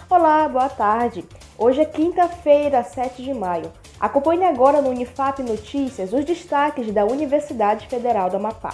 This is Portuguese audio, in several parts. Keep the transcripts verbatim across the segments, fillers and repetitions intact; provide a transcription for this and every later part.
Olá, boa tarde. Hoje é quinta-feira, sete de maio. Acompanhe agora no Unifap Notícias os destaques da Universidade Federal do Amapá.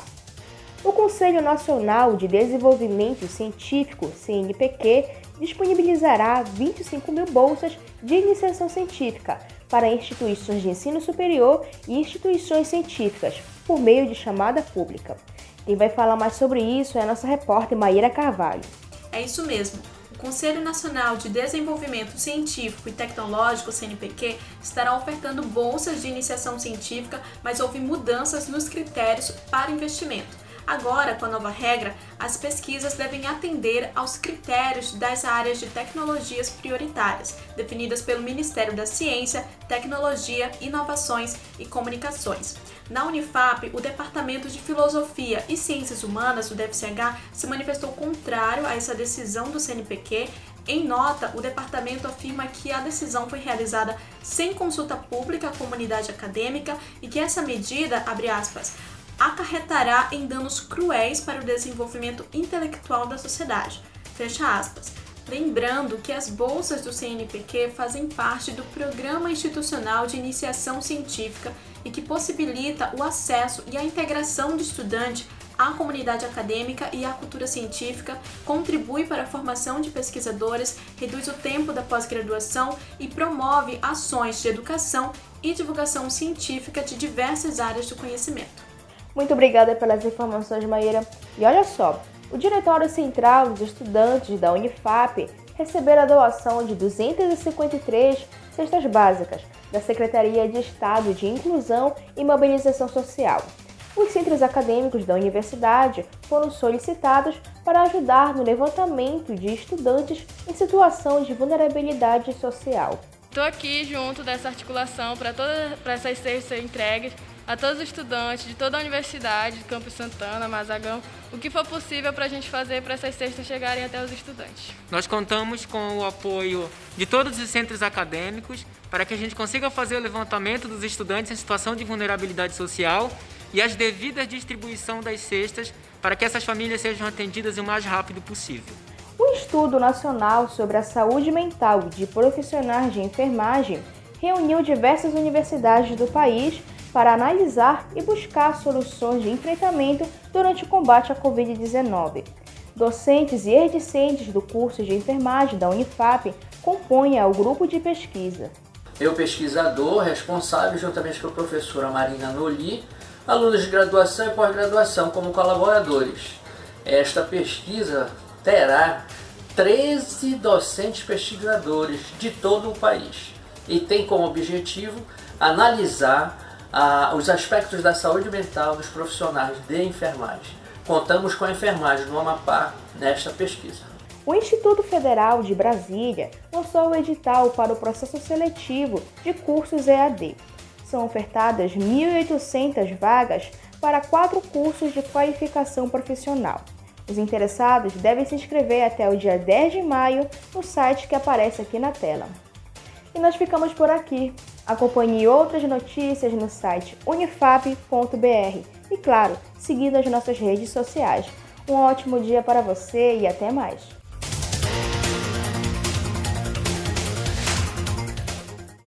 O Conselho Nacional de Desenvolvimento Científico, C N P Q, disponibilizará vinte e cinco mil bolsas de iniciação científica para instituições de ensino superior e instituições científicas, por meio de chamada pública. Quem vai falar mais sobre isso é a nossa repórter Maíra Carvalho. É isso mesmo. O Conselho Nacional de Desenvolvimento Científico e Tecnológico, C N P Q, estará ofertando bolsas de iniciação científica, mas houve mudanças nos critérios para investimento. Agora, com a nova regra, as pesquisas devem atender aos critérios das áreas de tecnologias prioritárias, definidas pelo Ministério da Ciência, Tecnologia, Inovações e Comunicações. Na Unifap, o Departamento de Filosofia e Ciências Humanas, o D F C H, se manifestou contrário a essa decisão do C N P Q. Em nota, o departamento afirma que a decisão foi realizada sem consulta pública à comunidade acadêmica e que essa medida, abre aspas, acarretará em danos cruéis para o desenvolvimento intelectual da sociedade. Fecha aspas. Lembrando que as bolsas do C N P Q fazem parte do Programa Institucional de Iniciação Científica e que possibilita o acesso e a integração do estudante à comunidade acadêmica e à cultura científica, contribui para a formação de pesquisadores, reduz o tempo da pós-graduação e promove ações de educação e divulgação científica de diversas áreas do conhecimento. Muito obrigada pelas informações, Maíra. E olha só, o Diretório Central dos Estudantes da Unifap receberá a doação de duzentas e cinquenta e três cestas básicas da Secretaria de Estado de Inclusão e Mobilização Social. Os centros acadêmicos da universidade foram solicitados para ajudar no levantamento de estudantes em situação de vulnerabilidade social. Estou aqui junto dessa articulação para todas para essas cestas serem entregues a todos os estudantes de toda a universidade, de Campos Santana, Mazagão, o que for possível para a gente fazer para essas cestas chegarem até os estudantes. Nós contamos com o apoio de todos os centros acadêmicos para que a gente consiga fazer o levantamento dos estudantes em situação de vulnerabilidade social e as devidas distribuição das cestas para que essas famílias sejam atendidas o mais rápido possível. O Estudo Nacional sobre a Saúde Mental de Profissionais de Enfermagem reuniu diversas universidades do país para analisar e buscar soluções de enfrentamento durante o combate à covid dezenove. Docentes e ex-discentes do curso de enfermagem da Unifap compõem o grupo de pesquisa. Eu, pesquisador, responsável, juntamente com a professora Marina Noli, alunos de graduação e pós-graduação como colaboradores. Esta pesquisa terá treze docentes pesquisadores de todo o país e tem como objetivo analisar ah, os aspectos da saúde mental dos profissionais de enfermagem. Contamos com a enfermagem no Amapá nesta pesquisa. O Instituto Federal de Brasília lançou o edital para o processo seletivo de cursos E A D. São ofertadas mil e oitocentas vagas para quatro cursos de qualificação profissional. Os interessados devem se inscrever até o dia dez de maio no site que aparece aqui na tela. E nós ficamos por aqui. Acompanhe outras notícias no site unifap ponto br e, claro, seguindo as nossas redes sociais. Um ótimo dia para você e até mais!